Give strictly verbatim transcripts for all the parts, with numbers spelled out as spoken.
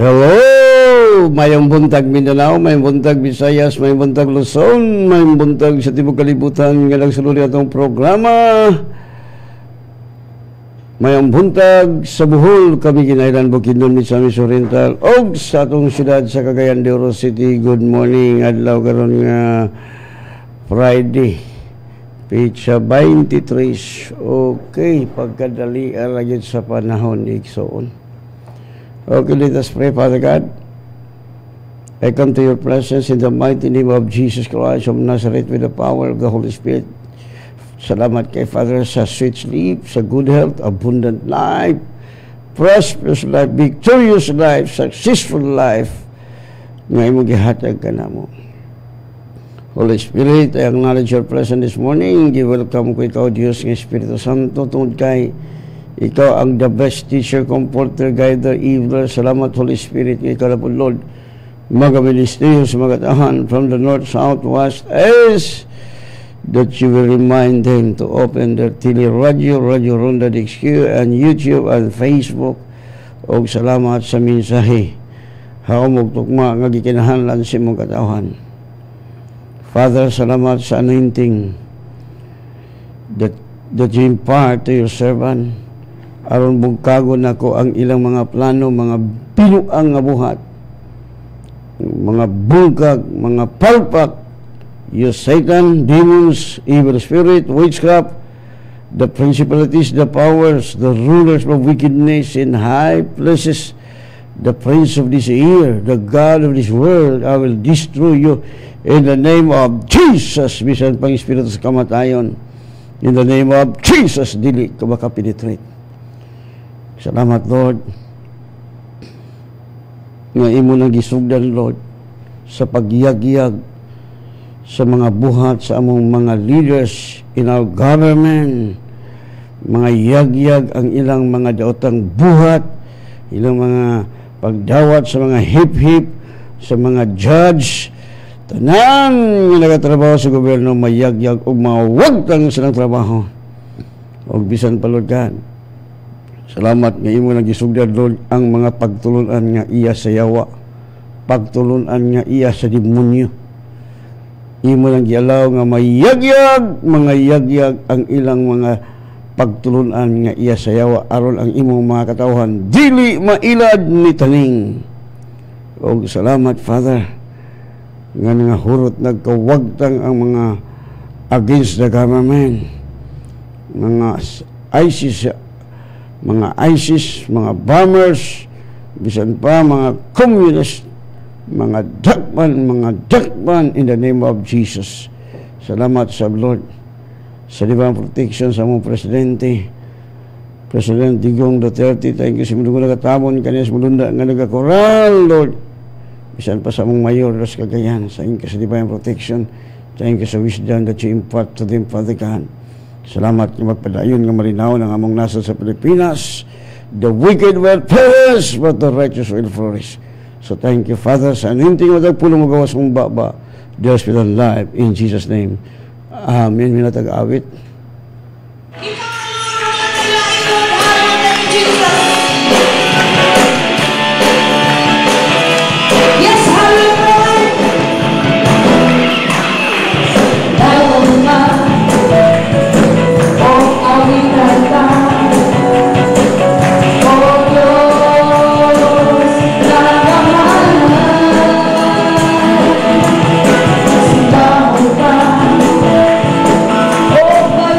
Hello! Mayong buntag Mindanao, mayong buntag Visayas, mayong buntag Luzon, mayong buntag sa tibok kalibutan nga nagsuluri atong programa. Mayong buntag sa Bohol, kami kinailan Bukidnon, Misamis Oriental, og sa atong siyudad sa Cagayan de Oro City. Good morning, adlaw karon nga Friday, Pitsa twenty-three. Okay, pagkadali alagid sa panahon igsoon. Okay, let us pray. Father God, I come to your presence in the mighty name of Jesus Christ of Nazareth with the power of the Holy Spirit. Salamat kay Father sa sweet sleep, sa good health, abundant life, prosperous life, victorious life, successful life, nga imong gihatag ka namo. Holy Spirit, I acknowledge your presence this morning. Give welcome ko ikaw, Diyos ng Espiritu Santo, tungod kay ikaw ang the best teacher, comforter, guider, eviler. Salamat, Holy Spirit, ikaw na po, Lord. Mga ministeriyo sa mga tahan from the north, south, west, east, that you will remind them to open their tele radio, Radio Ronda D X Q, and YouTube and Facebook. O salamat sa mensahe. Hao magtukma nga gikinahanglan sa imong katawhan. Father, salamat sa anointing that, that you impart to your servant. Aron bugkagon nako ang ilang mga plano, mga binuang nga buhat, mga bungkag, mga palpak, you Satan, demons, evil spirit, witchcraft, the principalities, the powers, the rulers of wickedness in high places, the prince of this air, the God of this world. I will destroy you in the name of Jesus. Bisan pang espiritu sa kamatayon, in the name of Jesus, dili ka makapenetrate. Salamat, Lord, nga imo nang gisugdan, Lord, sa pagyag-yag sa mga buhat sa among mga leaders in our government. Mga yag-yag ang ilang mga daotang buhat, ilang mga pagdawat sa mga hip-hip, sa mga judge, tanan nga nagatrabaho sa gobyerno, mayag-yag o mawagtang silang trabaho. O bisan pa, Lord God, salamat nga imo nang gisugdan, Lord, ang mga pagtulunan nga iya sa yawa, pagtulunan nga iya sa demonyo. Imo nang gialaw nga mayagyag, mga yagyag ang ilang mga pagtulunan nga iya sa yawa, aron ang imong mga katawhan dili mailad ni taning. O salamat, Father, nga nga hurot nagkawagtang ang mga against the government, mga ISIS, mga ISIS, mga bombers, bisan pa mga communist, mga dakpan, mga dakpan in the name of Jesus. Salamat sa Lord sa divine protection sa mong presidente, President Digong Duterte. Thank you sa mga nagatamon kaniya sa mulunda nga nagakoral, Lord. Bisan pa sa mong mayor sa Cagayan. Thank you sa divine protection. Thank you sa wisdom that you impart to them, Father God. Salamat nga magpadayon nga marinaw ng among nasa sa Pilipinas. The wicked will perish, but the righteous will flourish. So thank you, Father, sa aninting matagpulong magawas mong baba, the hospital life, in Jesus' name. Amen. Minatag-awit. Oh,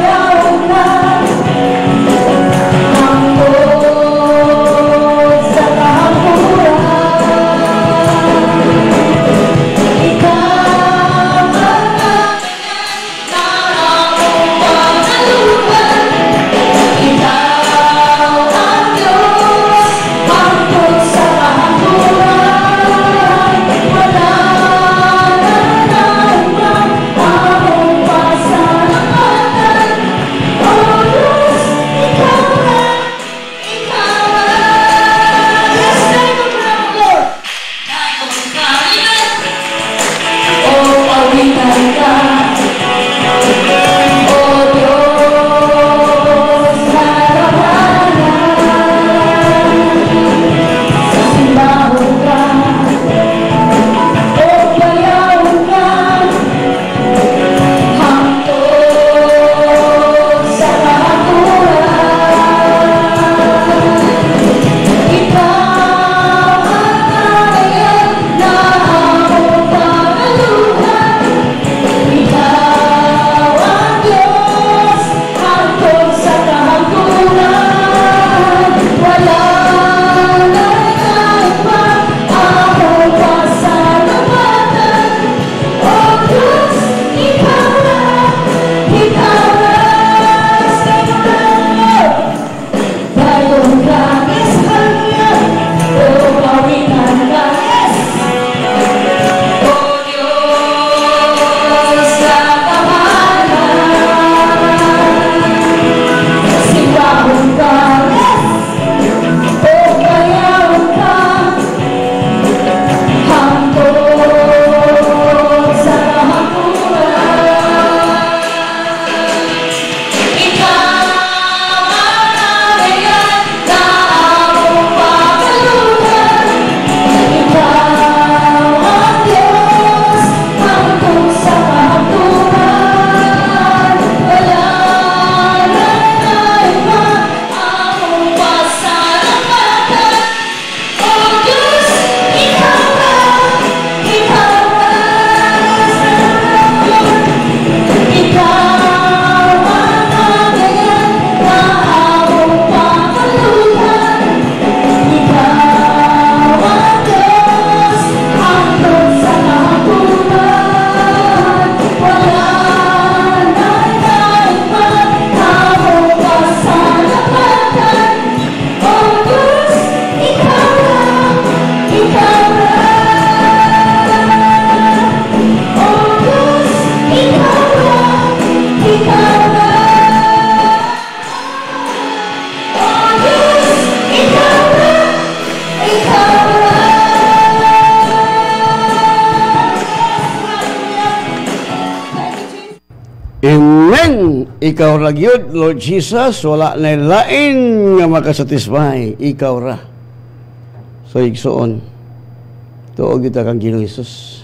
Amen. Ikaw ra gyud, Lord Jesus, wala na lain nga makasatisfy, ikaw ra. So igsuon, tuog kita kang Ginoong Hesus.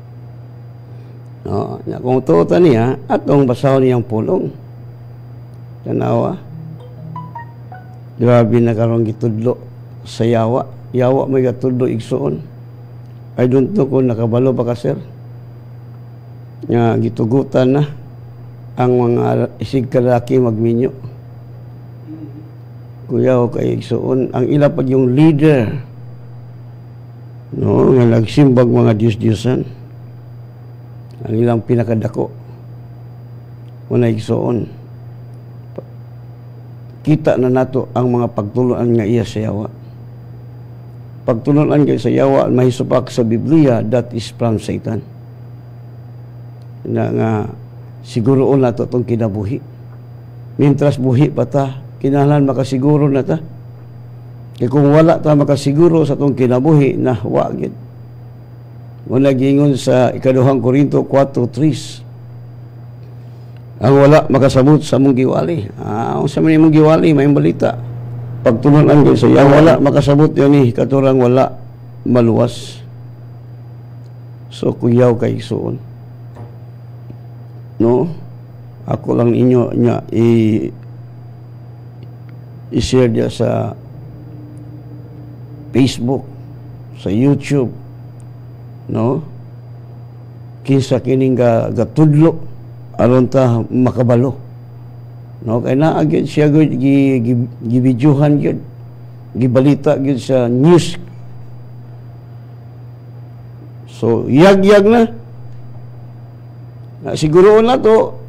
No, nya kung tuo ta niya atong basahon niyang pulong. Tanawa. Grabe na karong gitudlo sa yawa. Yawa may gatudlo igsuon. I don't know kung nakabalo pa ka, sir. Nga gitugutan na ang mga isig kalaki magminyo. Kuya o kay igsuon, ang ila pag yung leader, no, nga nagsimbag mga Diyos-Diyosan, ang ilang pinakadako, muna igsuon, kita na nato ang mga pagtuluan nga iya sa yawa. Pagtuluan nga sa yawa, mahisupak sa Biblia, that is from Satan. Na nga, siguro na ito itong kinabuhi. Mintras buhi pa ta, kinahanglan makasiguro na ta. Kaya kung wala ta makasiguro sa itong kinabuhi, na wagid. Muna gingon sa ikaduhang Korinto four three. Ang wala makasabot sa mong giwali. Ah, sa man mong giwali, may balita. Pagtulunan kayo sa iya, wala makasabot yun eh, katurang wala maluwas. So, kuyaw kay suon. No? Ako lang inyo niya i i-share dia sa Facebook, sa YouTube. No? Kinsa kining ga gatudlo aron ta makabalo. No, kay naa gyud siya gyud gi gibidyohan gyud. Gibalita gyud sa news. So, yag-yag na. Na siguro na to.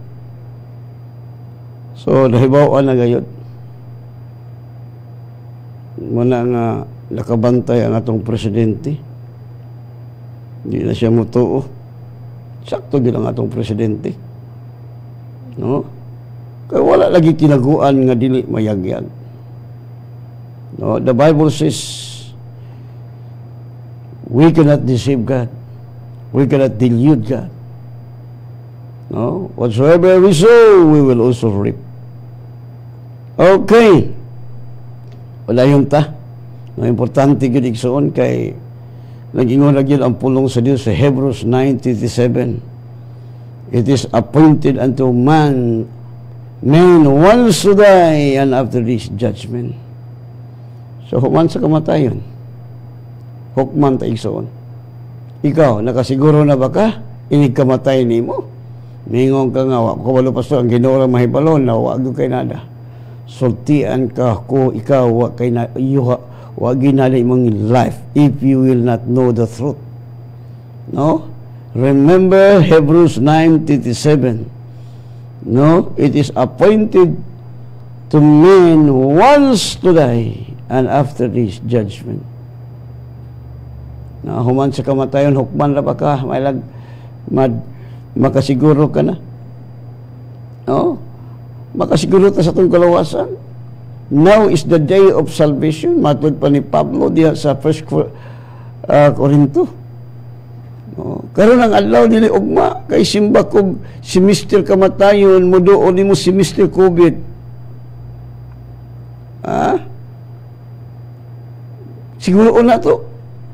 So, nahibaw-an na gayud. Muna nga nakabantay ang atong presidente. Hindi na siya mutuo. Sakto gyud ang atong presidente. No? Kaya wala lagi tinaguan nga dili mayagyag. No, the Bible says we cannot deceive God. We cannot delude God. No, whatsoever we sow, we will also reap. Okay. Wala yung ta. No, importante gyud igsuon kay nag-ingon ra gyud ang pulong sa Dios sa Hebrews nine twenty-seven. It is appointed unto man man once to die, and after this judgment. So, human sa kamatayon, hukman ta igsoon. Ikaw, nakasiguro na ba ka? Inig kamatay ni mo? Mingong ka nga, wak ko walo pasto, ang Ginoo mahibalon na wag kay nada. Sultian ka ko, ikaw, wag kay na, yuha, wag ginali mong life if you will not know the truth. No? Remember Hebrews nine twenty-seven. No, it is appointed to men once to die, and after this judgment. Na human sa kamatayon, hukman na ba ka? May lag, mad, makasiguro ka na. No? Makasiguro ta sa itong kalawasan. Now is the day of salvation. Matod pa ni Pablo diya sa First uh, Corinto. No. Karon ang adlaw dili ugma kay simba kog si Mister Kamatayon mo doon nimo si Mister COVID. Ah? Siguro na to.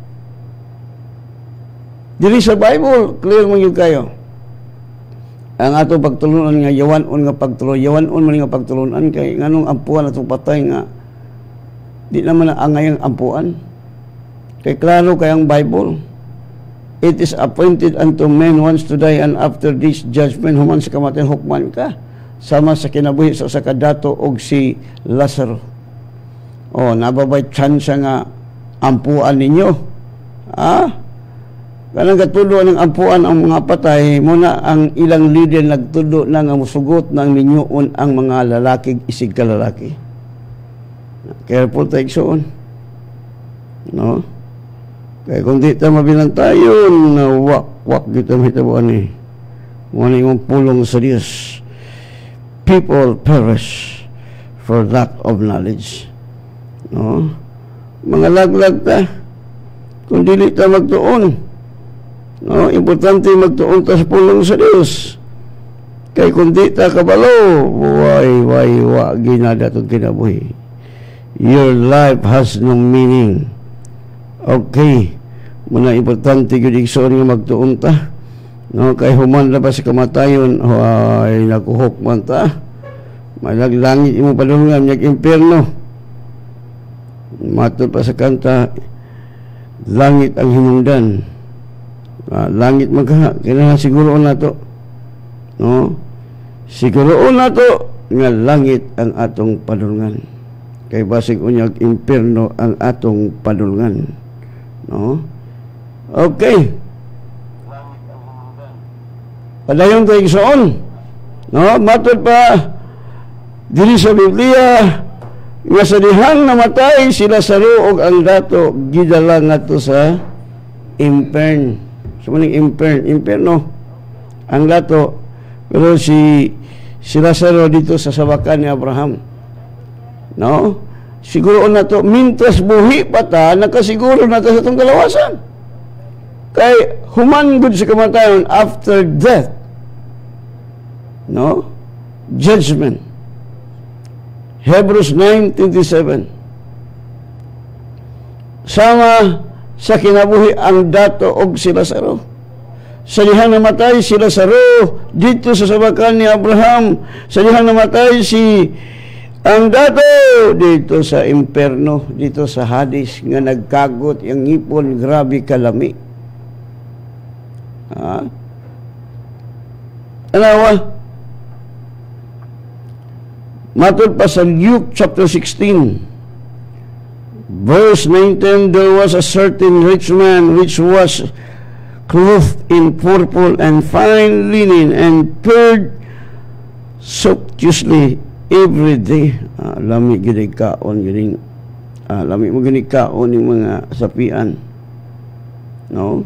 Dili sa Bible, clear man yung kayo. Ang ato pagtulunan nga yawan-on nga pagtulo, yawan-on man nga pagtulunan kay nganong ampuan atong patay nga di naman ang angayang ampuan. Kay klaro kay ang Bible. It is appointed unto men once to die, and after this judgment, human sa kamatayon, hukman ka. Sama sa kinabuhi sa sa kadato og si Lazaro. O, nababay chance nga ampuan ninyo. Ah? Kanang katulo ng ampuan ang mga patay, muna ang ilang leader nagtudo na nga musugot ng minyoon ang mga lalaki, isig ka lalaki. Careful tayo igsoon. No? Kaya kung di ta mabilang tayo, na wak-wak kita mahitabuan eh. Muna yung pulong sa Diyos. People perish for lack of knowledge. No? Mga laglag ta. Kung dili ta magtuon. No? Importante magtuon ta sa pulong sa Diyos. Kay kung di ta kabalo, way, way, wa, ginada itong kinabuhi. Your life has no meaning. Okay. Muna importante yun iksoon nga magtuon ta. No, kay human na ba sa kamatayon, ay nakuhok man ta. Malaglangit imo padulungan niyag impyerno. Matod pa sa kanta, langit ang hinungdan. Ah, langit magka, kailangan siguro na to. No? Siguro na to nga langit ang atong padulungan. Kay basig unyag impyerno ang atong padulungan. No? Okay. Padayon tayo igsoon. No? Matod pa dili sa Biblia nga sa dihang namatay sila sa ruog ang dato gidala ngadto sa impern. So maning impern, impierno ang dato. Pero si si Lazaro dito sa sabakan ni Abraham. No? Siguro na to mintas buhi pa ta nakasiguro na ta sa itong kalawasan. Kay human gud sa kamatayon after death. No? Judgment. Hebrews nine twenty-seven. Sama sa kinabuhi ang dato og si Lazaro. Sa dihang namatay si Lazaro dito sa sabakan ni Abraham. Sa dihang namatay si ang dato dito sa impierno, dito sa Hades nga nagkagot ang ngipon, grabe kalami. Ha? Alawa, matod pa sa Luke chapter sixteen, verse nineteen, there was a certain rich man which was clothed in purple and fine linen and purred sumptuously every day. Ah, lami gid kaon gid. Ah, lami mo gid kaon yung mga sapian. No?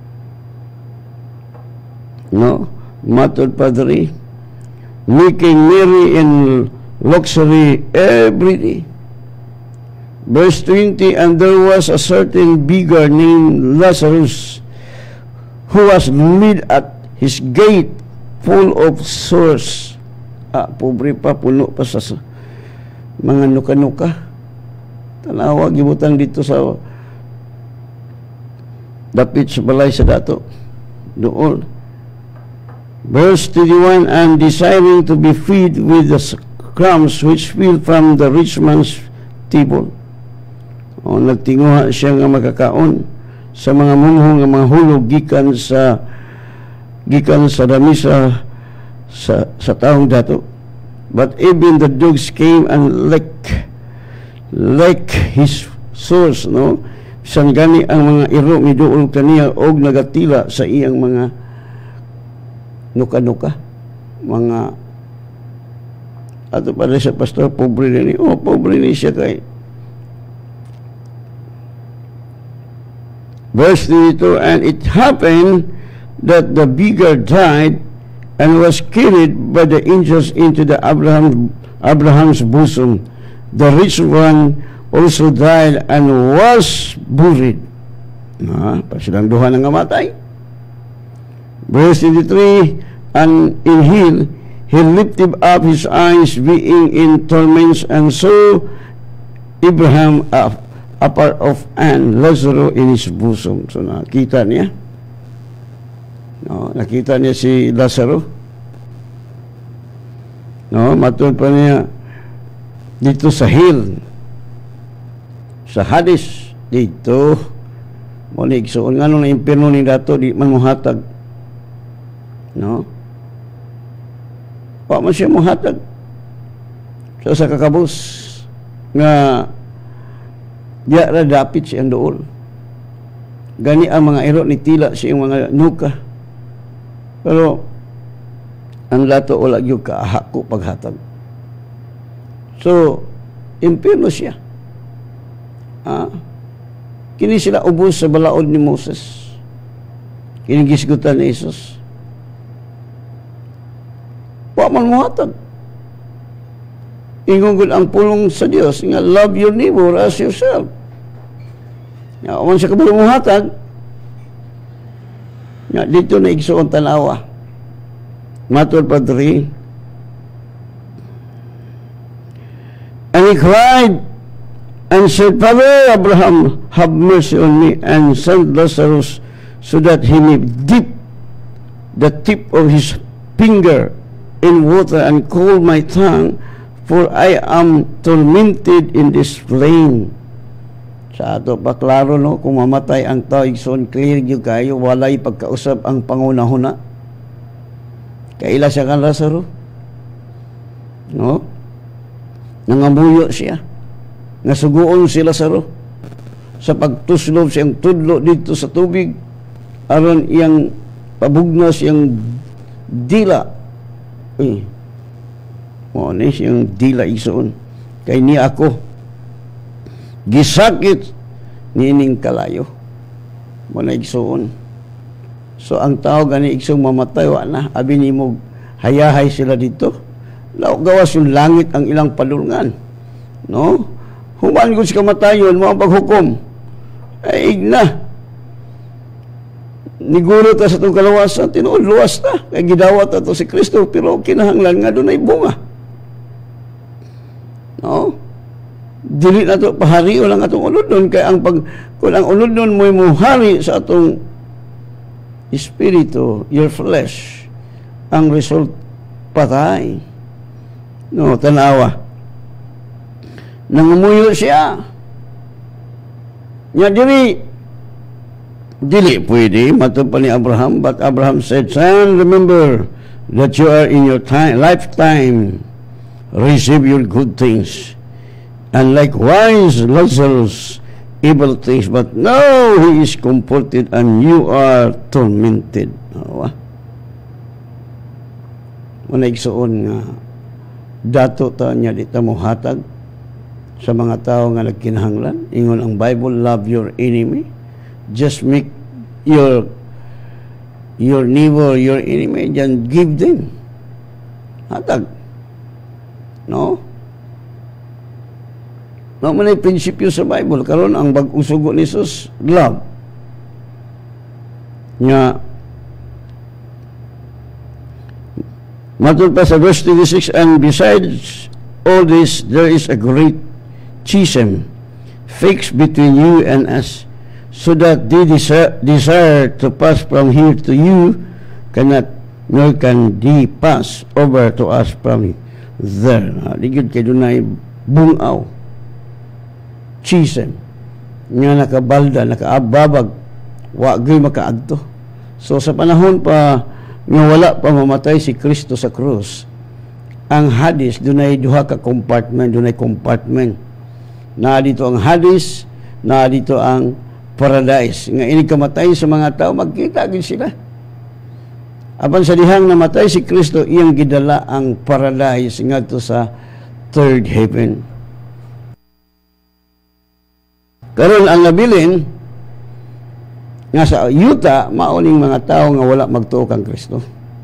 No? Matod Padre, making merry in luxury every day. Verse twenty, and there was a certain beggar named Lazarus who was laid at his gate full of sores. Ah, pobre pa, puno pa sa mga nuka-nuka. Tanawa, gibutang dito sa dapit sa balay sa dato. Doon. Verse twenty-one, and desiring to be fed with the crumbs which fell from the rich man's table. O, nagtinguha siya nga makakaon sa mga munghong nga mga hulog gikan sa gikan sa damisa sa, sa taong dato. But even the dogs came and lick like his source, no? Bisan gani ang mga iro miduol kaniya og nagatila sa iyang mga nuka-nuka, mga ato pa sa pastor, pobre ni oh pobre ni siya kay. Verse thirty-two, and it happened that the beggar died and was carried by the angels into the Abraham Abraham's bosom. The rich one also died and was buried. Na, pa silang duha nang namatay. Verse thirty-three, and in hell he lifted up his eyes, being in torments, and saw Abraham up, apart of and Lazarus in his bosom. So nakita niya. No, nakita niya si Lazarus. No, matod pa niya dito sa hill, sa Hades, dito monig so nga nung na impierno ni dato di man mohatag. No, pa man siya mohatag so sa kakabos nga diya ra dapit siyang dool. Gani ang mga iro ni tila siyang mga nuka, pero ang lato wala gyud kaahako paghatag. So impierno siya. Ah, kini sila ubos sa balaod ni Moses, kini gisgutan ni Jesus. Wa man mohatag. Ingungod ang pulong sa Dios nga love your neighbor as yourself. Ya, man sa kabalo mohatag. Ya, dito na igsuon tanawa. Matod pa diri. And he cried and said, Father Abraham, have mercy on me, and send Lazarus so that he may dip the tip of his finger in water and cool my tongue, for I am tormented in this flame. Sa ato pa klaro, no, kung mamatay ang tao, igsoon clear yung kayo, walay pagkausap ang pangunahuna. Kaila siya kan Lazaro, no? Nangamuyo siya, nasuguon si Lazaro sa pagtuslob siyang tudlo dito sa tubig, aron iyang pabugnas iyang dila. Eh, mo ni siyang dila igsoon. Kay ni ako gisakit nining kalayo. Mo na igsoon. So ang tao gani igsong mamatay wa na, abi nimo hayahay sila dito. Law gawas yung langit ang ilang palulungan. No? Human gud sa kamatayon mo ang paghukom. Ay na. Niguro ta sa itong kalawasan, tinuod luwas na. Kaya gidawat ato si Kristo, pero kinahanglan nga doon ay bunga. No? Dili na ito, pahari o lang atong ulod kaya ang pag, kung ang ulod doon mo'y muhari sa atong espiritu, your flesh, ang result, patay. No, tanawa. Nangumuyo siya. Nya diri, dili pwede, matod pa ni Abraham, but Abraham said, Son, remember that you are in your time, lifetime, receive your good things, and likewise Lazarus evil things, but now he is comforted and you are tormented. Oh, muna igsuon nga dato ta niya di ta mohatag sa mga tao nga nagkinahanglan. Ingon ang Bible, love your enemy. Just make your your neighbor your enemy, then give them. Hatag. No? No, man ay prinsipyo sa Bible. Karon ang bag-ong sugo ni Jesus, love. Nga, matod pa sa verse twenty-six, and besides all this, there is a great schism fixed between you and us, so that they desire, desire to pass from here to you cannot, nor can they pass over to us from there. Ligid kay dunay bungaw, schism, nga nakabalda, nakaababag, wagay makaadto. So sa panahon pa nga wala pa mamatay si Kristo sa krus, ang Hades, dunay duha ka compartment, dunay compartment. Na dito ang Hades, na dito ang Paradise. Nga ini kamatay sa mga tao, magkita gid sila. Apan sa dihang namatay si Kristo, iyang gidala ang Paradise ngadto sa third heaven. Karon ang nabilin nga sa yuta, mauning mga tao nga wala magtuo kang Kristo.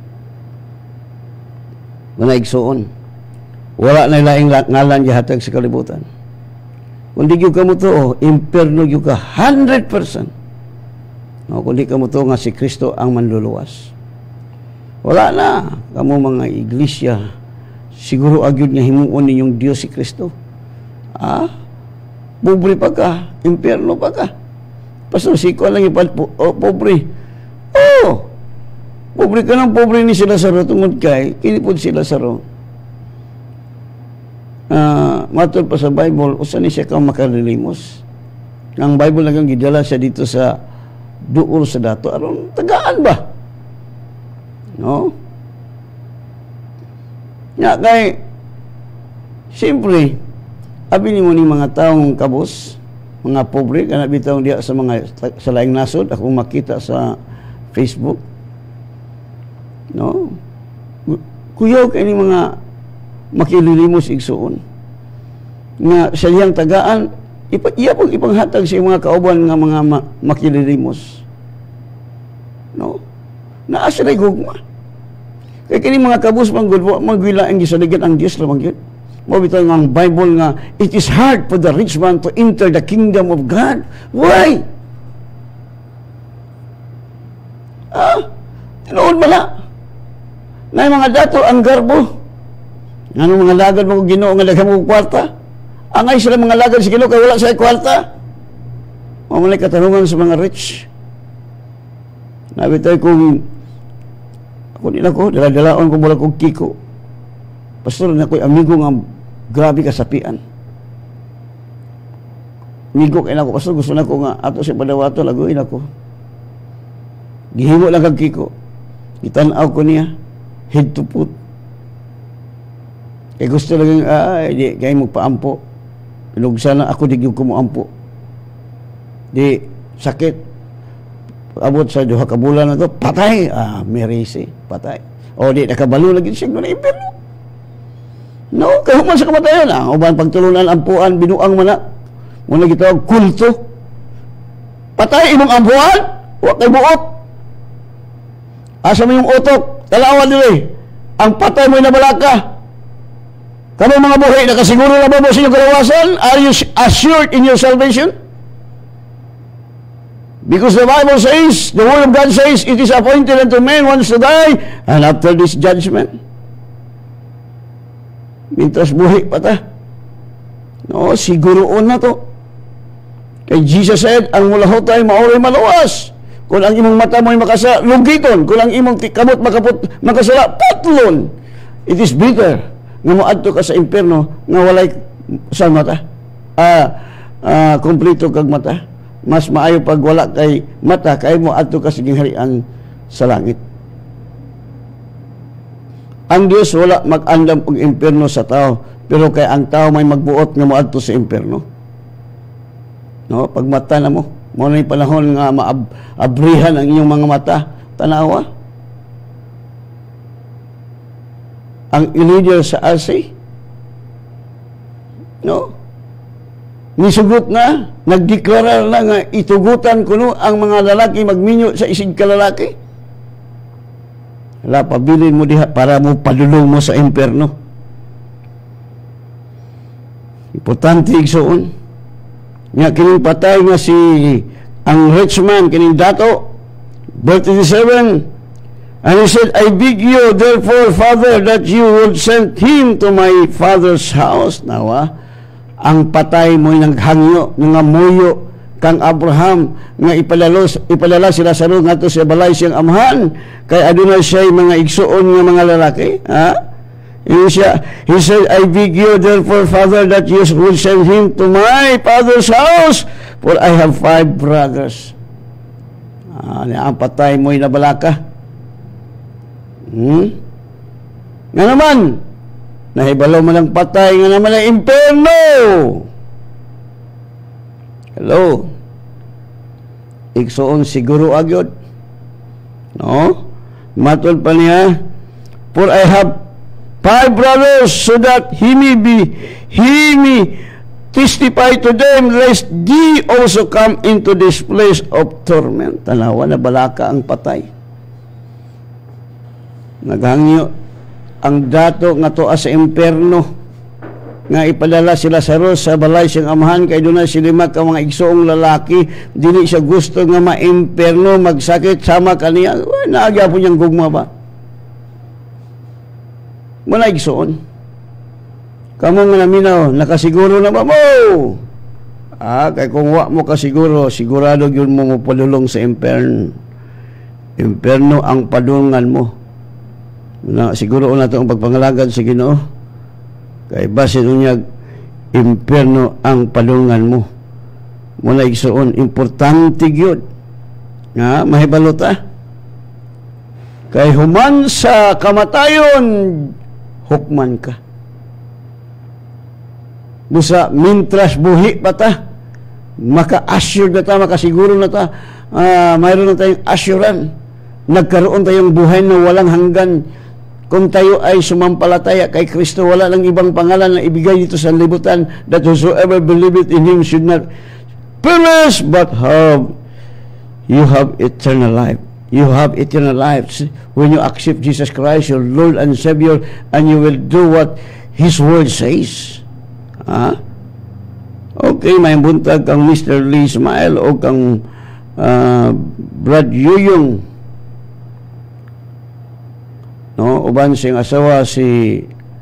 Manaigsuon. Wala na laing ngalan gihatag sa kalibutan. Kung di ka mo to, imperno yung ka one hundred percent. No, kung di ka mo to nga si Kristo ang manluluwas. Wala na. Kamu mga iglesia, siguro agyod nga himuon ninyong Diyos si Kristo. Ah? Pobre pa ka, imperno pa ka. Pastor, siko lang ipal, oh, pobre. Oh! Pobre ka ng pobre ni si Lazaro tungod kay, kinipod si Lazaro. Uh, matod pa sa Bible, usan ni siya kang makalilimos. Ang Bible nagang gidala siya dito sa duol sa dato. Aron, tagaan ba? No? Nga kay, siyempre, abi ni mo ni mga taong kabos, mga pobre, kana bitaw diya sa mga sa laing nasod, ako makita sa Facebook. No? Kuyaw kay ni mga makililimos igsuon nga sa iyang tagaan, ipa, iya pong ipanghatag sa mga kauban nga mga ma, makililimos. No? Naasa na gugma. Kaya kini mga kabus pang gudwa, magwila ang gisaligan ang Diyos lamang yun. Mabitaw nga ang Bible nga, it is hard for the rich man to enter the kingdom of God. Why? Ah, tinuod bala. Na mga dato ang garbo. Ano mga lagad mo Ginoo nga daghang mo kwarta? Angay sila mga lagad si Ginoo kay wala sa kwarta. O malay katanungan sa mga rich. Nabitay kung ako nila ko, dala-dalaon ko mula kong kiko. Pastor na ko'y amigo nga grabe kasapian. Amigo kayo na ko, pastor, gusto na ko nga ato si padawato, laguin ako. Gihimo lang kag kiko. Itanaw ko niya, head to foot. Kaya gusto lang, ah, di, kaya magpaampo. Pinugsa na ako, di ko mo ampo. Di, sakit. Abot sa duha ka bulan na to, patay. Ah, merisi, patay. O di, nakabalo lagi siya na impero. No, kahuman sa kamatayan. Ah, uban pagtulunan, ampuan, binuang mana. Muna gitawag, kulto. Patay, imong ampuan. Huwag kay buot. Asa mo yung utok. Talawan nila eh. Ang patay mo'y nabalaka. Kamo mga buhay, nakasiguro na ba mo sa inyong kalawasan? Are you assured in your salvation? Because the Bible says, the Word of God says, it is appointed unto men once to die, and after this judgment. Mintras buhi pa ta. No, siguroon na to. Kay Jesus said, ang mulahot ay maoray maluwas. Kung ang imong mata mo'y makasa, lugiton. Kung ang imong kamot makaput, makasala, patlon. It is bitter nga moadto ka sa impierno nga walay sa mata. Ah, ah, kompleto kag mata. Mas maayo pag wala kay mata kay mo adto ka sa gingharian sa langit. Ang Dios wala mag-andam og impierno sa tao, pero kay ang tao may magbuot nga moadto sa impierno. No, pag mata na mo, mo na yung panahon nga maabrihan ang inyong mga mata, tanawa. Ang leader sa A S E, no, nisugot na, nagdeklara na nga itugutan kuno ang mga lalaki magminyo sa isig kalalaki. Wala, pabilin mo diha para mo padulong mo sa impierno. Importante igsoon. Nga kining patay nga si ang rich man, kining dato, verse thirty-seven, and he said, I beg you, therefore, Father, that you would send him to my father's house. Nawa, ang patay mo'y naghangyo, nga muyo, kang Abraham, nga ipalalo, ipalala sila sa ro, nga to siya balay siyang amahan, kay adunay siya mga igsuon nga mga lalaki. Ha? He said, I beg you, therefore, Father, that you would send him to my father's house, for I have five brothers. Ah, ang patay mo'y nabalaka. Hmm? Nga naman, nahibalaw mo ng patay, nga naman ang impierno. Hello? Igsoon siguro agyod. No? Matod pa niya, for I have five brothers, so that he may be, he may testify to them, lest they also come into this place of torment. Tanawa na balaka ang patay. Naghangyo ang dato nga to sa impierno nga ipadala sila sa ros sa balay siyang amahan kay dunay sila ka mga igsoong lalaki dili siya gusto nga ma-impierno magsakit sama kaniya naagya po niyang gugma ba muna igsoon kamo nga naminaw nakasiguro na ba mo ah kay kung wa mo kasiguro sigurado yun mo mo padulong sa impierno impierno ang padulungan mo na siguro na ito ang pagpangalagad sa Ginoo kay base unya impierno ang padulungan mo muna igsoon importante gyud nga mahibalo ta kay human sa kamatayon hukman ka busa mintras buhi pa ta maka-assure na ta makasiguro na ta uh, mayroon na tayong assurance nagkaroon tayong buhay na walang hanggan kung tayo ay sumampalataya kay Kristo, wala lang ibang pangalan na ibigay dito sa libutan that whosoever believeth in Him should not perish but have you have eternal life. You have eternal life when you accept Jesus Christ, your Lord and Savior, and you will do what His Word says. Ha? Okay, may buntag kang Mister Lee Ismael o kang uh, Brad Yuyong. no, uban siyang asawa si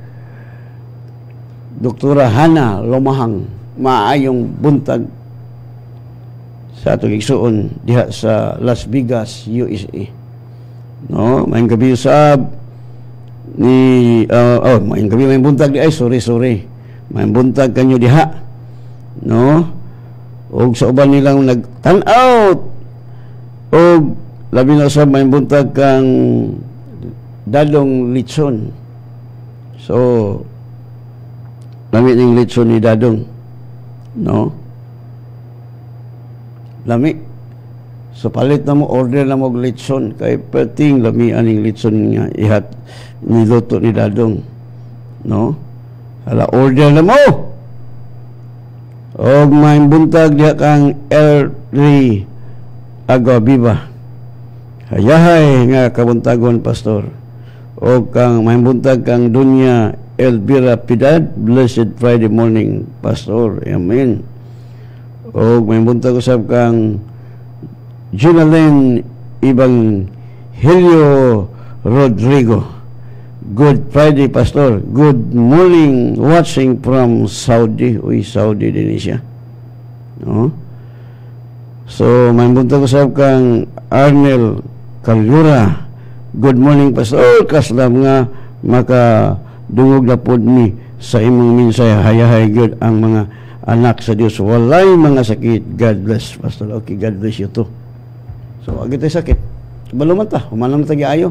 Doktora Hana Lumahang, maayong buntag sa atong igsuon diha sa Las Vegas, U S A. No, maayong gabi usab ni uh, oh, maayong gabi, maayong buntag di ay sorry sorry. Maayong buntag kanyo diha. No? Og sa uban nilang nagtan-out og labi na usab maayong buntag kang Dadong Litson. So lami ning litson ni Dadong, no? Lami. So palit na mo, order na mo litson kay perting lami aning litson nga ihat niluto ni Dadong, no? Hala, order na mo. Og may buntag diha kang Elri Agua Viva. Hayahay nga kabuntagon pastor. Og kang may buntag kang Dunya Elvira Piedad, blessed Friday morning, pastor. Amen. O may buntag usab kang Junalyn Evangelio Rodrigo. Good Friday, pastor. Good morning, watching from Saudi. Uy, Saudi din siya. No? So, may buntag usab kang Arnel Calyura. Good morning, pastor. Kaslam nga maka dungog na pod mi sa imong minsay, hayahay good ang mga anak sa Dios, walay mga sakit. God bless, pastor. Okay, God bless you too. So agi tay sakit balo man ta, humanan ta giayo,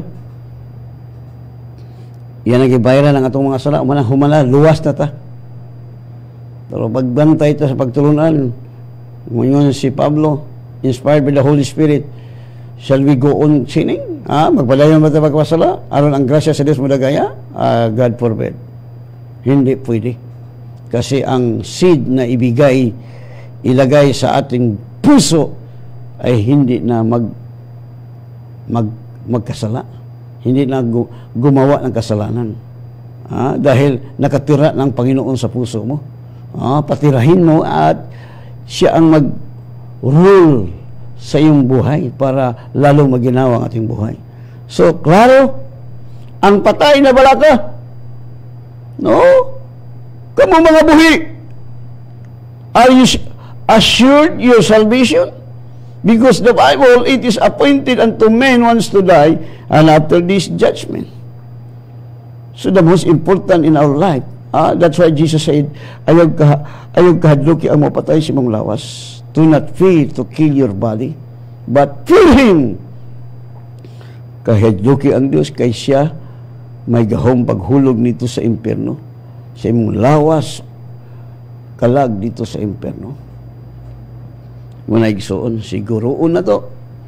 yan ang gibayran ang atong mga sala, humana humana luwas na ta. Pero pagbantay ta sa pagtulunan, ngayon si Pablo, inspired by the Holy Spirit, shall we go on sinning? Ah, magpadayon ba tayo magkasala? Aron ang grasya sa Diyos madagaya? Ah, God forbid. Hindi pwede. Kasi ang seed na ibigay, ilagay sa ating puso, ay hindi na mag, mag magkasala. Hindi na gu, gumawa ng kasalanan. Ah, dahil nakatira ng Panginoon sa puso mo. Ah, patirahin mo at siya ang mag-rule sa iyong buhay para lalong maginawa ang ating buhay. So, klaro, ang patay na balaka, no? Kamu mga buhi, are you assured your salvation? Because the Bible, it is appointed unto men once to die, and after this, judgment. So, the most important in our life, ah, that's why Jesus said, ayog ka, ayog kahadluki ang mapatay si mong lawas. Do not fear to kill your body, but fear Him. Kahadluki ang Diyos, kay siya may gahong paghulog nito sa impyerno. Sa imong lawas, kalag dito sa impyerno. Muna igsoon, siguroon na to.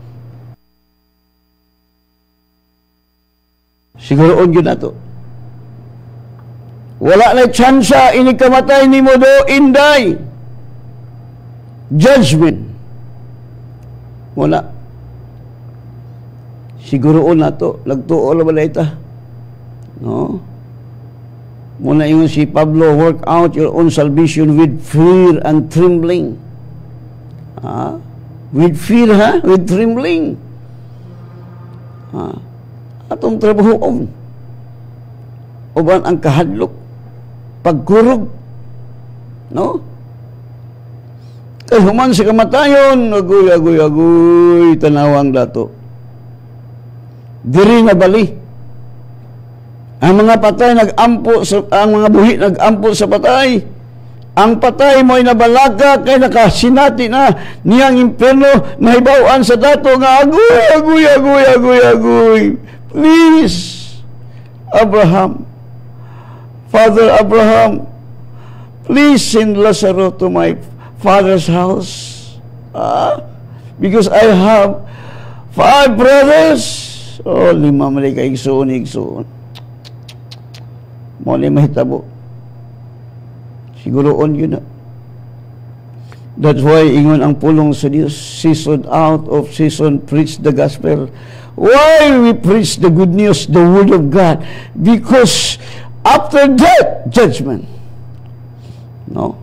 Siguroon yun na to. Wala na tsansa, inikamatay ni mo do, inday. Judgment. Wala. Siguroon na to. Nagtuo na balay ta. No? Muna yung si Pablo, work out your own salvation with fear and trembling. Ha? With fear, ha? With trembling. Ha? Atong trabahoon. Uban ang kahadlok. Pagkurog. No? Kay human sa kamatayon, agoy, agoy, agoy, tanawang dato. Diri na bali. Ang mga patay nag-ampo, sa, ang mga buhi nag-ampo sa patay. Ang patay mo'y nabalaka kay nakasinati na niyang impyerno na hibawaan sa dato nga agoy, agoy, agoy, agoy, agoy. Please, Abraham, Father Abraham, please send Lazarus to my father's house. Ah, because I have five brothers. Oh, lima malika igsoon, igsoon. Muli mahitabo. Siguroon yun na. That's why ingon ang pulong sa Diyos, season out of season, preach the gospel. Why we preach the good news, the word of God? Because after that, judgment. No?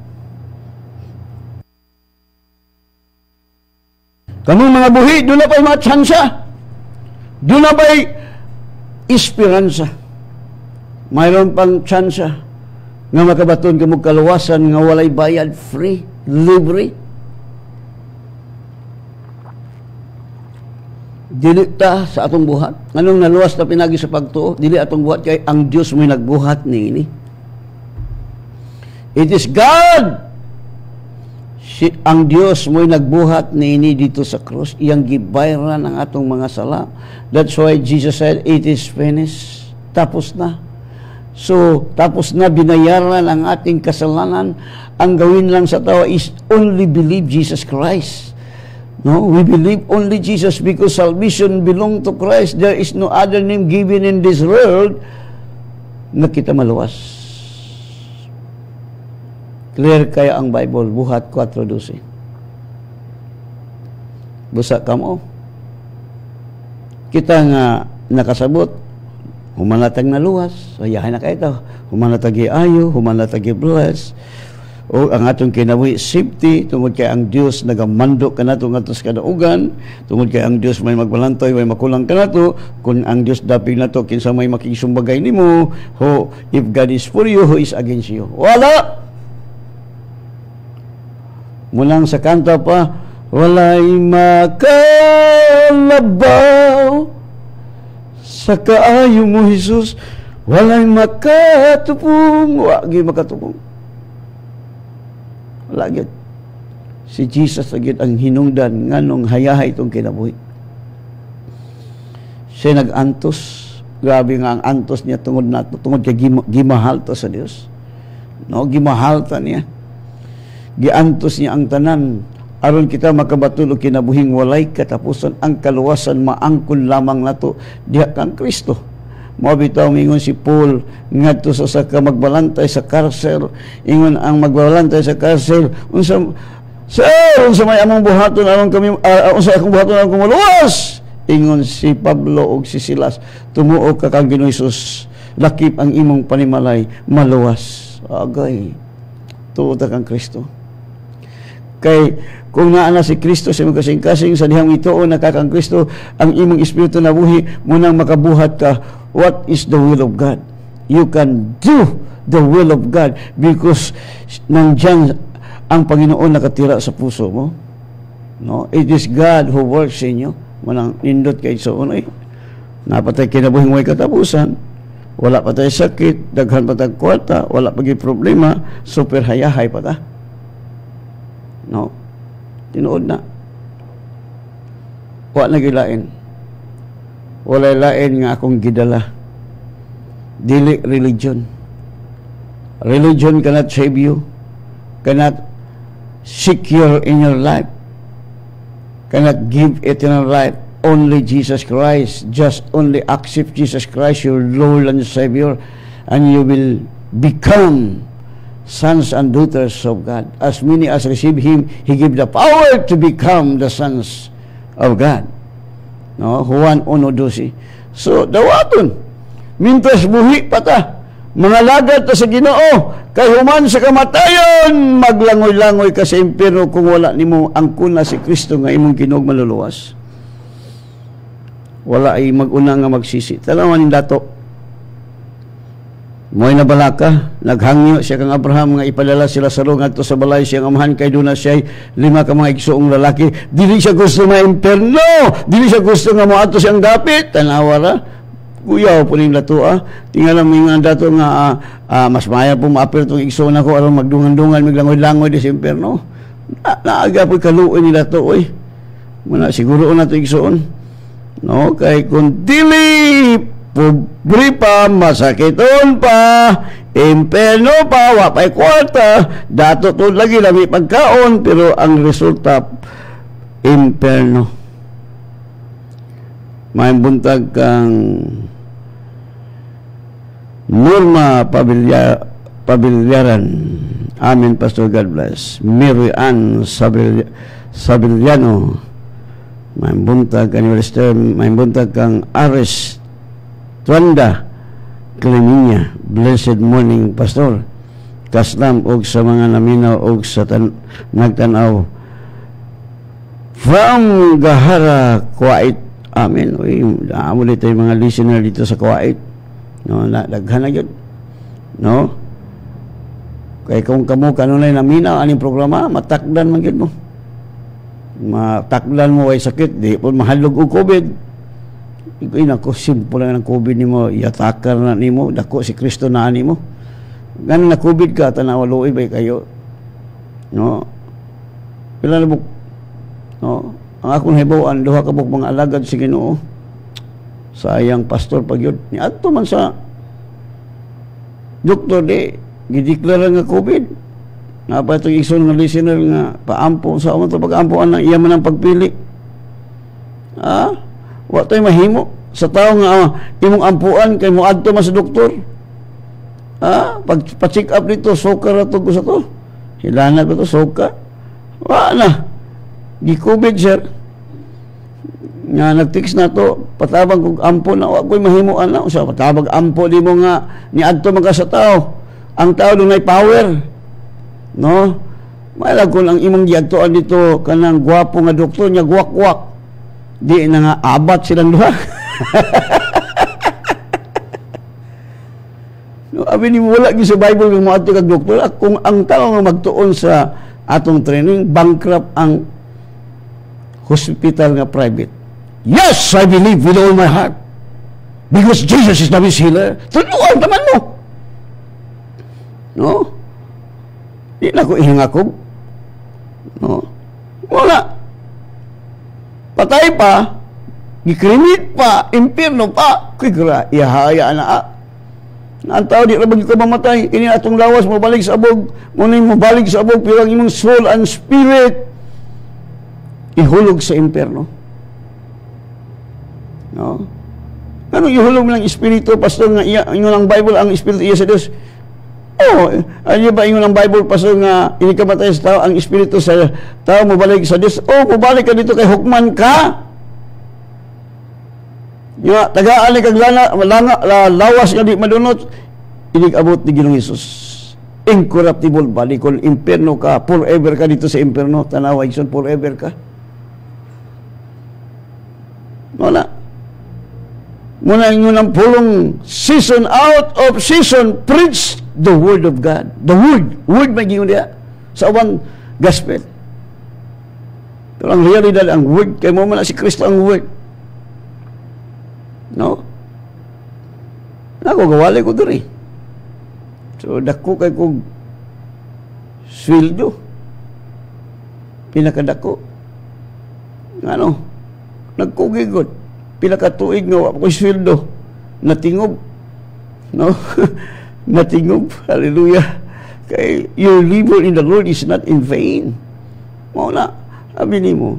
Kamong mga buhi, doon na pa'y mga tsansa. Doon na pa'y esperansa. Mayroon pang tsansa nga makabaton ka mo kaluwasan nga walay bayad, free, libre. Dili ta sa atong buhat. Anong naluwas na pinagi sa pagtuo? Dili atong buhat kay ang Dios mo'y nagbuhat ni ini. It is God. Si, ang Dios mo'y nagbuhat ni ini dito sa krus. Iyang gibayran ang atong mga sala. That's why Jesus said, it is finished. Tapos na. So, tapos na binayaran ang ating kasalanan. Ang gawin lang sa tao is only believe Jesus Christ. No, we believe only Jesus because salvation belong to Christ. There is no other name given in this world na kita maluwas. Clear kaya ang Bible, buhat four twelve. Busa kamo. Kita nga nakasabot, humanatag na luwas, ayahay na kayo ito. Humanatag ayo, humanatag bless. O ang atong kinabuhi safety tungod kay ang Dios nagamando kanato ngadto sa kadaugan, tungod kay ang Dios may magbalantoy may makulang kanato, kun ang Dios dapig nato kinsa may makisumbagay nimo, ho if God is for you, who is against you? Wala. Mulang sa kanta pa, walay makalabaw sa kaayo mo Jesus, walay makatupong, wagi makatupong. Lagit. Si Jesus lagit ang hinungdan nganong hayahay itong kinabuhi. Siya nag-antos. Grabe nga ang antos niya tungod nato, tungod kay gim gimahal ta sa Dios. No, gimahal ta niya. Giantos niya ang tanan aron kita makabatulo kinabuhing walay katapusan, ang kaluwasan maangkon lamang nato diha kang Kristo. Mao bitaw mingon si Paul ngadto sa sa magbalantay sa karsel, ingon ang magbalantay sa karsel unsa sir unsa may among buhaton aron kami uh, unsa akong buhaton aron kumuluwas, ingon si Pablo og si Silas, tumuo ka kang Ginoong Hesus, lakip ang imong panimalay maluwas. Agay tuo ta kang Kristo. Kay kung naa na si Kristo sa imong kasing-kasing sa dihang ituo na kakang Kristo, ang imong espiritu na buhi munang makabuhat ka. What is the will of God? You can do the will of God because nandiyan ang Panginoon nakatira sa puso mo. No, it is God who works in you. Manang nindot kay soon ay napatay kinabuhing way katapusan, wala pa tay sakit, daghan pa tag kwarta, wala pa gyud problema, super hayahay pa ta. No, tinuod na. Wa na gilain. Walay lain nga akong gidala. Dili religion. Religion cannot save you, cannot secure in your life, cannot give eternal life. Only Jesus Christ. Just only accept Jesus Christ, your Lord and Savior, and you will become sons and daughters of God. As many as receive Him, He give the power to become the sons of God. No, Juan one twelve. So, dawaton. Mintas buhi pa ta. Mga lagad ta sa Ginoo. Kay human sa kamatayon, maglangoy-langoy ka sa impyerno kung wala nimo angkon na si Kristo nga imong Ginoo maluluwas. Wala ay mag-una nga magsisi. Talawan ning dato. Mo'y nabalaka, naghangyo siya kang Abraham nga ipadala sila sa rong adto sa balay siyang amahan kay duna siya lima ka mga igsuong lalaki. Dili siya gusto nga imperno, dili siya gusto nga moadto siyang dapit. Tanawa ra, kuyaw po ning dato ah. Tingala mo nga dato nga ah, ah, mas maya po maapir tong igsuon ako aron magdungan-dungan miglangoy-langoy di sa imperno. Na, naaga po kaluoy ni dato oy. Muna siguro na to igsuon. No, kay kung dili pobre pa, masakiton pa, imperno pa, wapay kwarta, dato to lagi lami pagkaon, pero ang resulta, imperno. May buntag kang Norma Pabilya, Pabilyaran. Amen, Pastor, God bless. Mary Ann Sabil, Sabiliano. May buntag kang may buntag kang Aris Tuanda Kleminya. Blessed morning, Pastor. Kaslam og sa mga naminaw og sa tan nagtanaw from Gahara Kuwait Amen. Uy, amo dito yung mga listener dito sa Kuwait. No, na daghan na yun. No? Kaya kung kamo kanunay namina aning programa, matakdan man gyud mo. Matakdan mo ay sakit, di po mahalog og COVID. Ikoy nako simple lang ang COVID nimo, yatakar na nimo, dako si Kristo na nimo. Gan na COVID ka tanaw luoy bay kayo. No? Pila na buk no? Ang akong hibaw-an duha ka buk mga alagad si Ginoo. Sayang pastor pagyud ni adto man sa doktor di gideklara nga COVID. Nga pa itong igsoon nga listener nga paampo sa umang ito pag-ampoan ng iya man ang pagpili. Ha? Wa tayo mahimo sa tao nga uh, imong ampuan kay mo adto man sa doktor. Ha? Pag pa-check up dito, soka ra to sa to. Hilana ko to, soka. Wa na. Di COVID, sir. Nga nag-text na to, patabang kong ampo na, wa ko'y mahimuan na. Usa, patabag ampo di mo nga ni adto man ka sa tao. Ang tao doon ay power. No? Malag ko lang imong giadtoan dito kanang gwapo nga doktor niya gwak-gwak. Di na nga abat silang duha. No, abi ni wala gi sa Bible nga moadto kag doktor. Kung ang tao nga magtuon sa atong training, bankrupt ang hospital nga private. Yes, I believe with all my heart. Because Jesus is the best healer. Tunuan naman mo. No? Di na ko ihingakog. No? Wala. Patay pa, gikrimit pa, impirno pa, kaya ihahaya na ah. Ang tao di rabag ko mamatay, ini atong lawas mo balik sa abog, muna mo balik sa abog, pero ang imong soul and spirit ihulog sa impirno. No? Ano ihulog ng espiritu, pastor nga iya, ingon ang Bible, ang espiritu iya sa Dios. Oh, ano ba ingon ang Bible, pastor nga inikamatay sa tao, ang espiritu sa tao mo balik sa Dios. Oh, mubalik ka dito kay hukman ka. Yung tagaan kag lana, lana la, lawas nga di madunot, inig-abot ni Ginoong Hesus. Incorruptible body, kung impierno ka, forever ka dito sa impierno, tanawa, ikson, forever ka. Wala. Muna ingon ang pulong season out of season, preach the word of God. The word. Word may giyon niya sa ubang gospel. Pero ang realidad, ang word, kay mo man si Kristo ang word. No? Ako, gawali ko diri. So, dako kay kong sweldo. Pinakadako. Ano? Nagkugigod. Pinakatuig nga ako sweldo. Natingob. No? Natingob. Hallelujah. Kay your labor in the Lord is not in vain. Mo na. Sabi ni mo.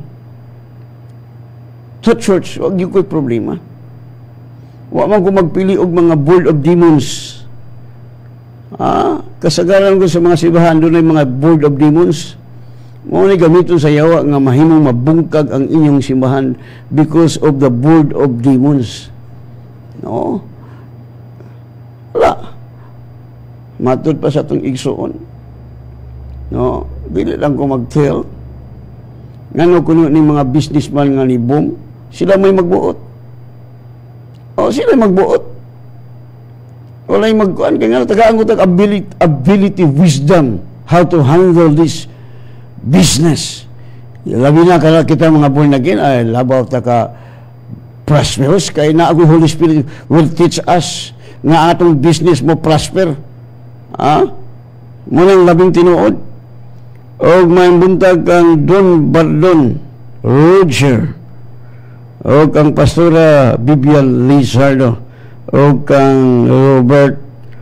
Sa church, wag yung ko'y problema. Wa man ko magpili og mga board of demons. Ah, kasagaran ko sa mga simbahan doon ay mga board of demons. Mo ni gamiton sa yawa nga mahimong mabungkag ang inyong simbahan because of the board of demons. No? Wala. Matod pa sa itong igsoon. No? Bili lang ko mag-tell. Ngano kuno ni mga businessman nga ni boom, sila may magbuot. O, sila magbuot. Wala yung magkuhan. Kaya nga, tagaan ko ability, ability, wisdom, how to handle this business. Labi na ka kita mga born again, ay labaw ta ka prosperous, kaya na ako Holy Spirit will teach us nga atong business mo prosper. Ha? Munang labing tinuod. O may buntag kang Don Bardon, Roger, o kang Pastora Bibian Lizardo, o kang Robert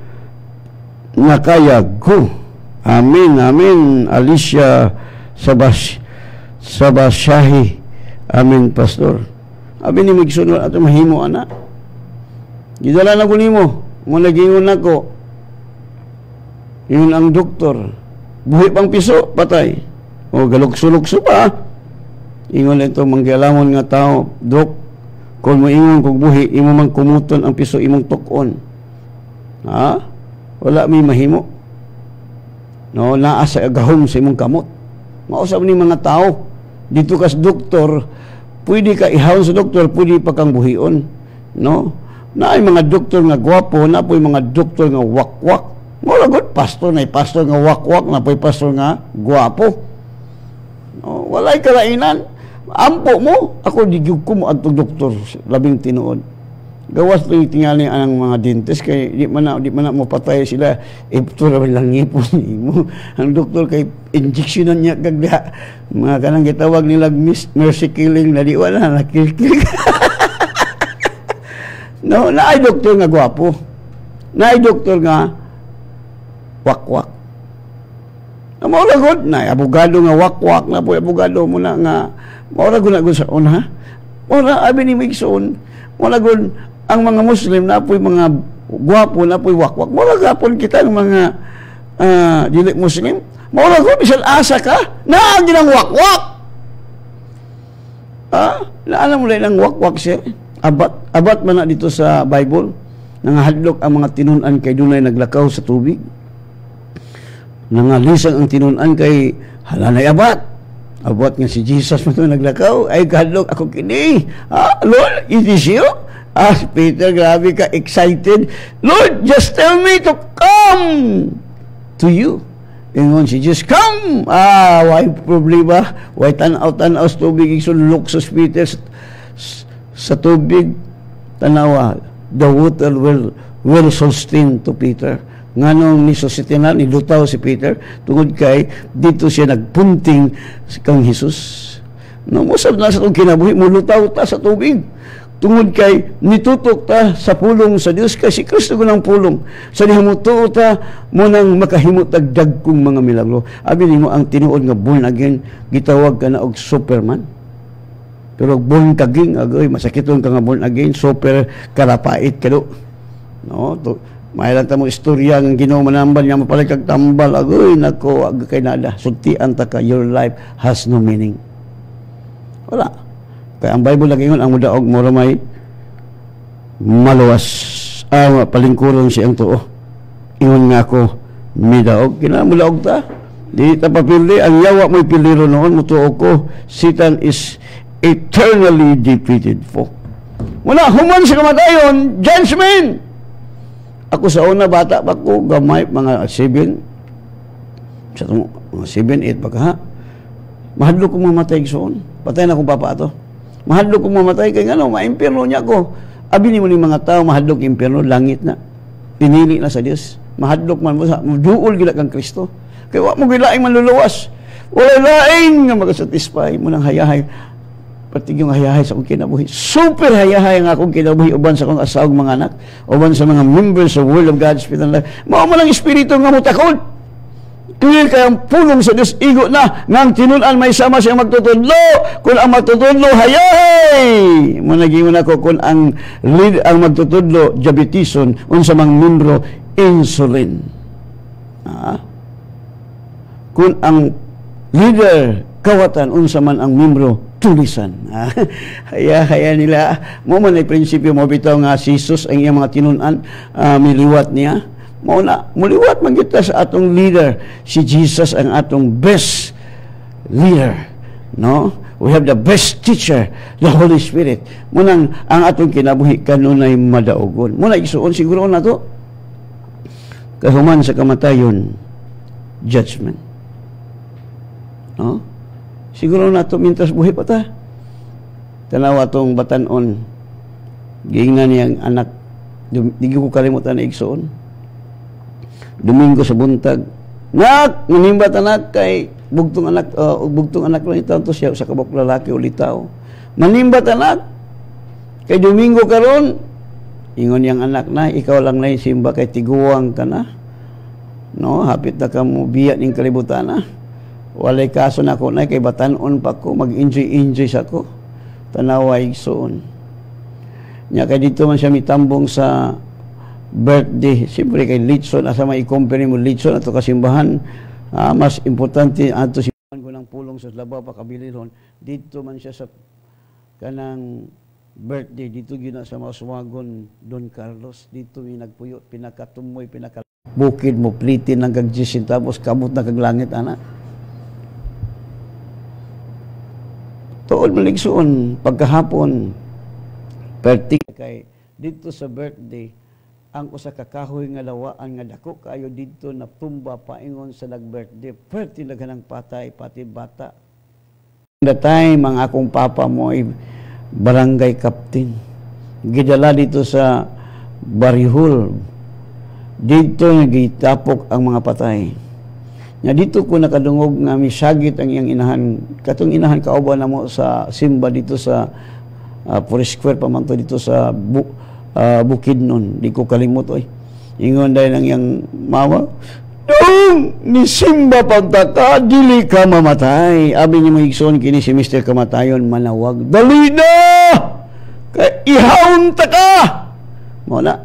Nakayago. Amin, amin. Alicia Sabas Sabasyahi. Amin, Pastor. Amin ni magsunod ato mahimo ana. Gidala na ko nimo. Mo nagingon nako. Yun ang doktor. Buhi pang piso, patay. O galukso-lukso pa. Ingon ito, manggialamon nga tao, Dok, kung mo ingon kong buhi, imo mang kumuton ang piso imong tukon. Ha? Wala may mahimo. No, naa sa agahom sa imong kamot. Mausap ni mga tao. Dito kas doktor, pwede ka ihawon sa doktor, pwede pa kang buhion. No? Na ay mga doktor nga gwapo, na po mga doktor nga wakwak. Wala good pastor na pastor nga wakwak, na po pastor nga gwapo. No? Walay kalainan. Ampo mo, ako digug ko mo adto doktor, labing tinuod. Gawas to tingali ang mga dentist kay di man na, di man na mapatay sila ipto ra lang ngipon mo. Ang doktor kay injeksyonan niya kagda mga kanang gitawag nila mercy killing na di wala na kill kill. No, na ay doktor nga gwapo. Na ay doktor nga wakwak. Na mao ra gud na abogado nga wakwak na po abogado mo na nga mao ra gud na gud sa una. Mao ra abi ni Migson. Mao ra gud ang mga Muslim na po'y mga gwapo na po'y wakwak. Mao ra gapon kita ng mga uh, dili Muslim. Mao ra gud bisal asa ka na ang ginang wakwak. Ah, naalam mo lang ang wakwak sir. Abat, abat man na dito sa Bible, nangahadlok ang mga tinun-an kay dunay naglakaw sa tubig. Nangalisang ang tinun-an kay halanay abat. Abat nga si Jesus man naglakaw, ay kahadlok ako kini. Ah, Lord, it is you? Ah, Peter, grabe ka, excited. Lord, just tell me to come to you. Ingon si Jesus, come! Ah, why problema? Why tanaw-tanaw sa tubig, isulok sa Peter sa tubig, tanawa, the water will, will sustain to Peter. Nganong ni susitinan, nilutaw si Peter, tungod kay, dito siya nagpunting kang Jesus. No, musab na sa itong kinabuhi, mulutaw ta sa tubig. Tungod kay, nitutok ta sa pulong sa Diyos, kay si Kristo ko ng pulong. Sa nihamuto ta, mo nang makahimot agdag kong mga milagro. Abi mo ang tinuod nga born again, gitawag ka na og Superman. Pero born kaging, agoy, masakit ka nga born again, super karapait ka do. No, to, may lang tamo istorya ng Ginoo manambal niya mapalag kag tambal, agoy, nako, ag kay nada. Sugtian ta ka, your life has no meaning. Wala. Kaya ang Bible lagi ngon ang mudaog mo may maluwas. Ah, palingkuron siyang tuo. Ingon nga ako, midaog, kinamulaog ta. Di ta papili, ang yawa mo'y piliro noon, mutuog ko, Satan is eternally defeated po. Muna, human sa kamatayon, judgment. Ako sa una, bata pa ko, gamay, mga seven, sa tumo, mga seven, eight pa ka, ha? Mahadlo kong mamatay soon. Patay na akong papa ito. Mahadlo kong mamatay, kaya nga no, ma-impierno niya ko. Abi ni mo ni mga tao, mahadlok impierno, langit na. Pinili na sa Diyos. Mahadlok man mo sa, duol gila kang Kristo. Kaya wak mo gilaing manluluwas. Wala laing nga magasatisfy mo ng hayahay. Pati yung hayahay sa akong kinabuhi. Super hayahay ang akong kinabuhi uban sa akong asawang mga anak, uban sa mga members of Word of God Spirit and Life. Mao mo lang espiritu nga mutakod. Tuwil kayang pulong sa Diyos, igo na, ngang tinunan may sama siyang magtutudlo, kung ang magtutudlo, hayahay! Munagi mo na ko, kung ang lead ang magtutudlo, diabetison, unsa mang membro, insulin. Ah? Kung ang leader, kawatan, unsa man ang membro, tulisan. Ah? Haya-haya nila, mo man ay prinsipyo mo bitaw nga si Jesus, ang iyang mga tinunan, uh, miliwat niya, Mauna, muliwat man kita sa atong leader. Si Jesus ang atong best leader. No? We have the best teacher, the Holy Spirit. Munang ang atong kinabuhi kanunay madaogon. Muna isuon siguro na to. Kahuman sa kamatayon, judgment. No? Siguro na to mintas buhi pa ta. Tanawa tong batanon. Giingnan niyang anak. Di ko kalimutan na igsoon. Domingo sa buntag, nak, nanimbat anak kay bugtong anak, uh, bugtong anak lang ito to siya sa kabok lalaki ulitaw. Manimbat anak kay Domingo karon, ingon yang anak na, ikaw lang na simba kay tiguwang ka na. No, hapit na ka mo biya ning kalibutan na. Walay kaso na ko na kay batanon pa ko, mag-enjoy-enjoy sa ko. Tanawa igsoon. Nya kay dito man siya mitambong sa birthday, siyempre kay Litson, asa may i-compare mo Litson ato kasimbahan, ah, mas importante ato simbahan ko ng pulong sa labaw pa kabiliron, dito man siya sa kanang birthday, dito gina sa Maswagon Don Carlos, dito may nagpuyo, pinakatumoy, pinakabukid mo, plitin ng kagjisin, tapos kamot na kaglangit, ana. tuod maligsoon pagkahapon perti kay dito sa birthday ang usa ka kahoy nga lawaan nga dako kayo dito natumba paingon sa nag-birthday perti naghanang patay pati bata. The time ang akong papa mo ay barangay captain. Gidala dito sa Barihol. Dito nagitapok ang mga patay. Nga dito ko nakadungog nga misagit ang iyang inahan. Katong inahan kauban na mo sa simba dito sa uh, Forest Square pamanto dito sa bu, uh, Bukidnon. Di ko kalimot oy. Ingon dahil ang iyang mama, Dong, ni simba pagtaka, dili ka mamatay. Abi niya mo igsoon kini si Mister Kamatayon manawag. Dali na! Kay ihawon ta ka! Mo na.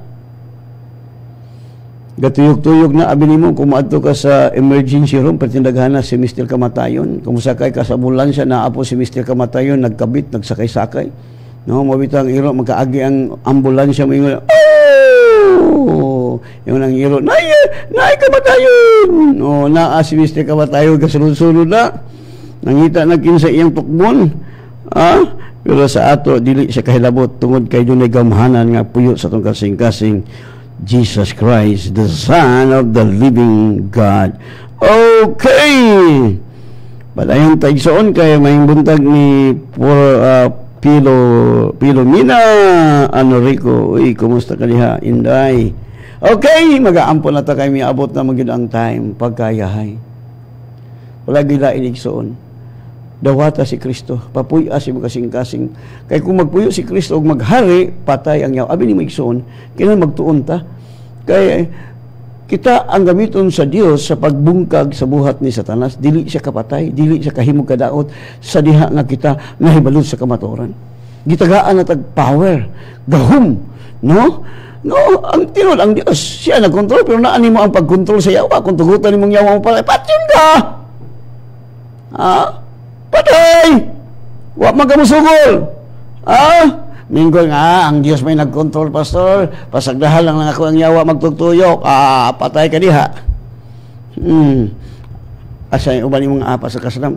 Gatuyog-tuyog na, abi nimo kumadto ka sa emergency room, pertindaghana si Mister Kamatayon. Kung sakay ka sa ambulansya, naapo si Mister Kamatayon, nagkabit, nagsakay-sakay. No, mabitang iro, magkaagi ang ambulansya, mo ingon, oh! Yung nang iro, nay, nay Kamatayon! No, naa si Mister Kamatayon, kasunod-sunod na. Nangita na kinsa iyang tukbon. Ah? Pero sa ato, dili siya kahilabot, tungod kay dunay gamhanan nga puyo sa itong kasing-kasing Jesus Christ, the Son of the living God. Okay! Balayan taigsoon kay may buntag ni por, uh, Pilo, Pilomina Anorico. Uy, kumusta ka diha? Inday. Okay, mag-aampon na ta kay may abot na magyud ang time pagkayahay. Wala gila inigsoon. Dawata si Kristo, papuya si kasing-kasing. Kay kung magpuyo si Kristo og maghari, patay ang yaw. Abi ni magigsoon, kailan magtuon ta? Kay kita ang gamiton sa Dios sa pagbungkag sa buhat ni Satanas, dili siya kapatay, dili siya kahimog kadaot sa diha nga kita nahibalod sa kamatuoran. Gitagaan na tag power, gahom, no? No, ang tinod ang Dios, siya nagkontrol pero naani mo ang pagkontrol sa yawa, kung tugutan nimong yawa mo pala, patyon ka. Ha? Patay! Wa magamusugol! Ah? Minggoy nga, ang Diyos may nagkontrol, pastor. Pasagdahal lang lang ako ang yawa magtutuyok. Ah, patay ka diha. Hmm. Asa yung uban yung mga apa sa kaslam.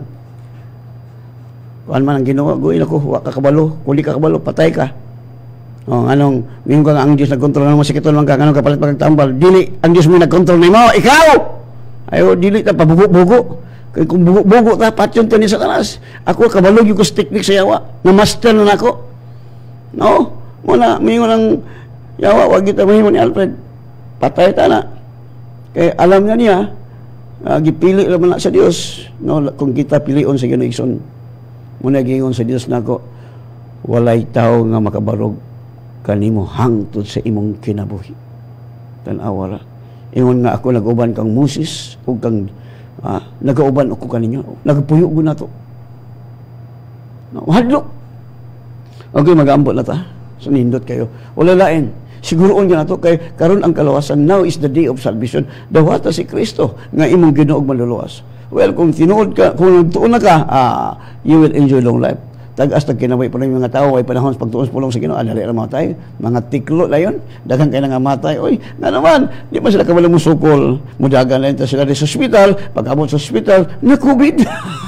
Kuan man ang ginawa, guin ako, wa ka kabalo, kuli ka kabalo, patay ka. O, anong, minggoy nga ang Diyos nagkontrol ng mga sikiton lang ka, anong kapalit pagtambal. Dili, ang Diyos may nagkontrol na mo, ikaw! Ayo, dili, ta, pabugo-bugo. Kaya kung bugo-bugo ta, patyon to ni Satanas. Ako, kabalog yung teknik sa yawa. Na-master na ako. No? Muna, mingon ang yawa, wag kita mahimo ni Alfred. Patay ta na. Kaya alam niya niya, uh, gipili naman na sa Diyos. No? Kung kita pilion sa Ginoon, muna gingon sa Diyos na ako, walay tao nga makabarog kanimo hangtod sa imong kinabuhi. Tanawara. Ingon nga ako, nag-uban kang Moses, o kang Ah, nagauban ako kaninyo. Nagpuyo ko na to. No, hadlok. Okay, mag-aambot na ta. So, nindot kayo. Wala lain. Siguroon ka na to. Kay karon ang kalawasan. Now is the day of salvation. Dawata si Kristo nga imong Ginoog maluluwas. Well, kung tinuod ka, kung nagtuon na ka, ah, you will enjoy long life. Tagas tag kinaway pa ng mga tao ay panahon pagtuon sa pulong sa Ginoo, adali ra matay, mga tiklo na yon, daghang kay nga matay. Oy, nga naman, di man sila kabalo musukol, mudagan lang ta sila sa ospital, pag-abot sa ospital, na COVID.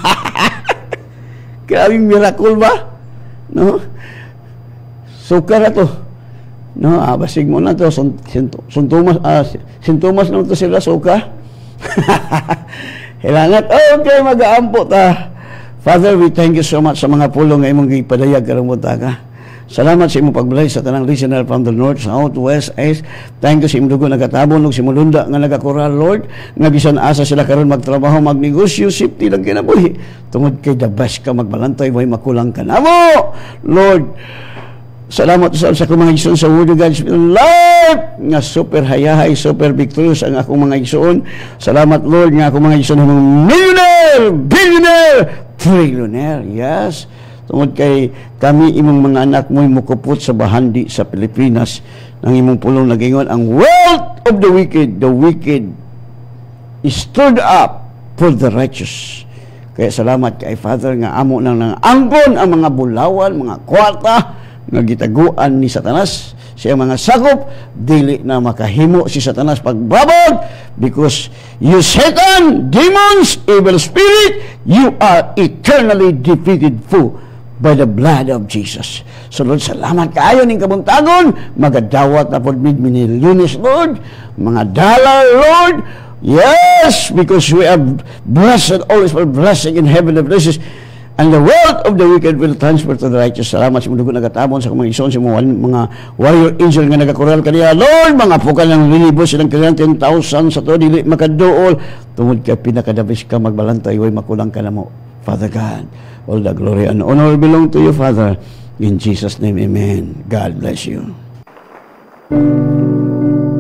Grabing miracle ba? No? Sukar na to. No, ah, basig mo na to, sintomas, ah, sintomas na to sila, suka. Hilangat, okay, mag-aampo ta. Father, we thank you so much sa mga pulong nga imong gipadayag karong buntag. Salamat sa imong pagbalay sa tanang listener from the north, south, west, east. Thank you sa imong dugo nagatabon ug simulunda nga nagakural, Lord, nga bisan asa sila karon magtrabaho, magnegosyo, safety lang kinabuhi. Tungod kay the best ka magbalantay, way makulang ka namo. Lord, salamat sa sa akong mga igsoon sa Word of God's life nga super hayahay, super victorious ang akong mga igsoon. Salamat, Lord, nga akong mga igsoon ng millionaire, billionaire, trillionaire. Yes. Tungod kay kami imong mga anak mo'y mukupot sa bahandi sa Pilipinas ng imong pulong nagingon ang wealth of the wicked, the wicked is stored up for the righteous. Kaya salamat kay Father nga amo nang nang angkon ang mga bulawan, mga kwarta nga gitaguan ni Satanas sa mga sakop, dili na makahimo si Satanas pagbabag, because you Satan, demons, evil spirit, you are eternally defeated foe by the blood of Jesus. So Lord, salamat kaayo ning kabuntagon, magadawat na pod mid milyones, Lord, mga dollar, Lord. Yes, because we are blessed, always for blessing in heavenly places. And the wealth of the wicked will transfer to the righteous. Salamat sa mundo ko nagatamon sa mga ison, sa mga, mga warrior angel nga nagakoral kaniya. Lord, mga pukan ng lilibo silang kanilang ten thousand sa to, dili makadool. Tungod ka, pinakadabis ka magbalantay, way makulang ka na mo. Father God, all the glory and honor belong to you, Father. In Jesus' name, amen. God bless you.